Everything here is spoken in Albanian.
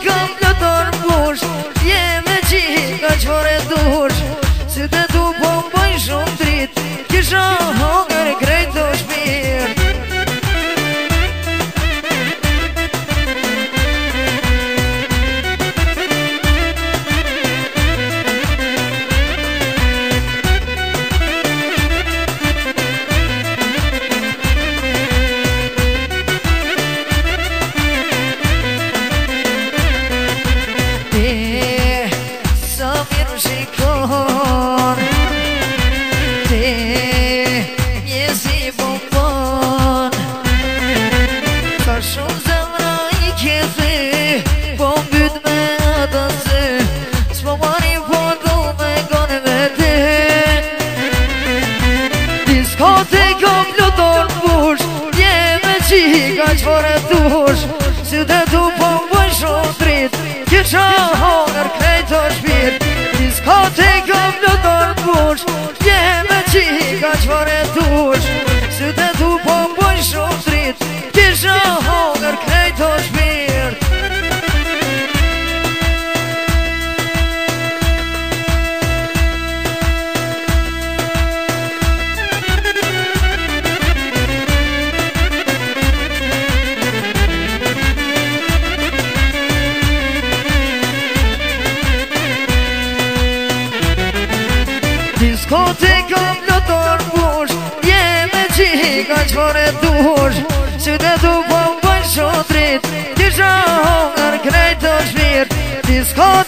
kam plëton bush Jeme qika qore dush Si të tu po mbojnë shumë drit Kisha hongër krejt të shpirë Qore dush Si dhe tu po mbojnë shumë drit Kisha hongër krejt të shpir Diskoteka plëton bush Jeme qika qore dush Si dhe tu po mbojnë shumë drit Kisha hongër krejt të shpir Diskoteka plëton bush Jeme qika qore dush Si dhe tu po mbojnë shumë drit Kisha hongër krejt të shpir Diskoteka